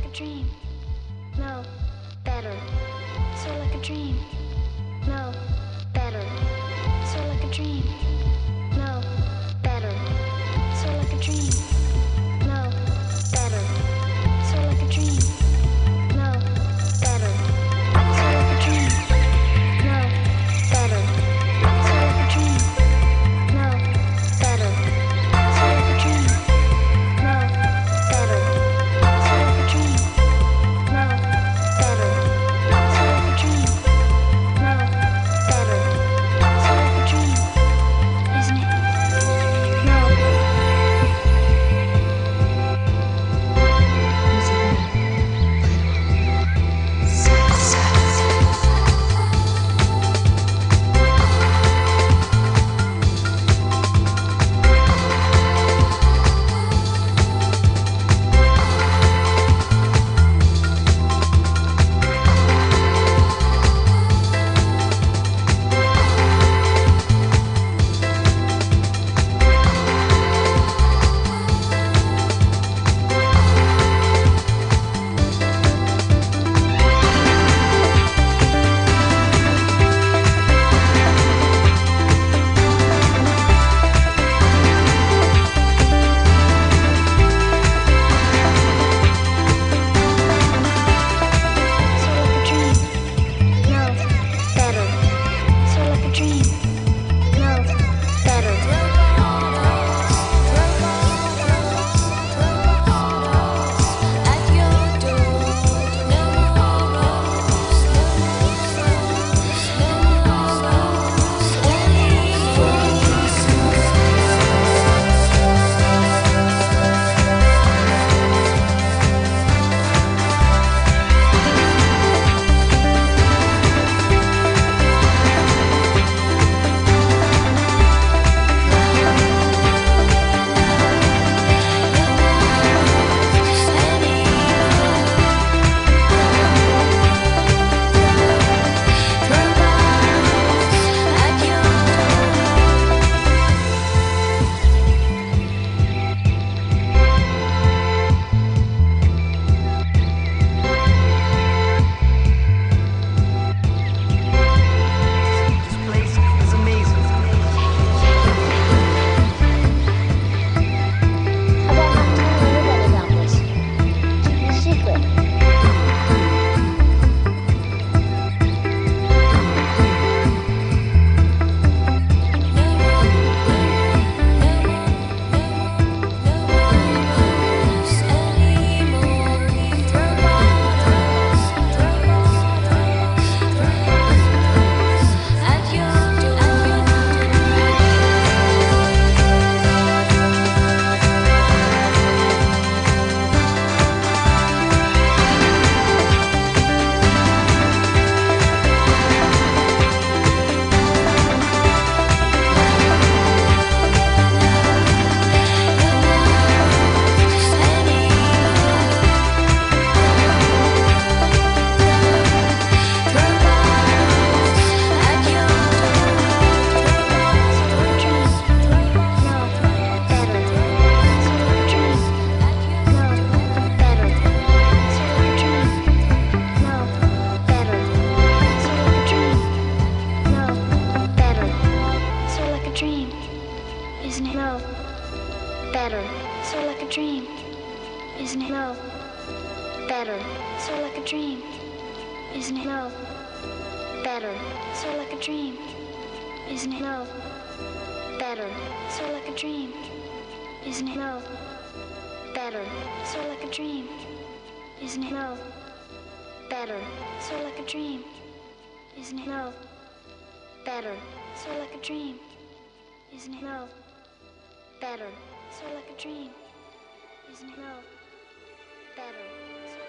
a dream. No, better. So like a dream. No, better. So like a dream. No, better. So like a dream. No, better. So like a dream. No, better. So like a dream. No, better. So like a dream. No, better. So like a dream. No, better. So like a dream. No, better. So like a dream. No, better. So like a dream. Isn't it? No. Isn't it? No, better. So like a dream. Isn't it? No, better. So like a dream. Isn't it? No, better. So like a dream. Isn't it? No, better. So like a dream. Isn't it? No, better. So like a dream. Isn't it? No, better. So like a dream. Isn't it? No, better. So like a dream. Isn't it? No, better. So like a dream. Isn't it? No, better. So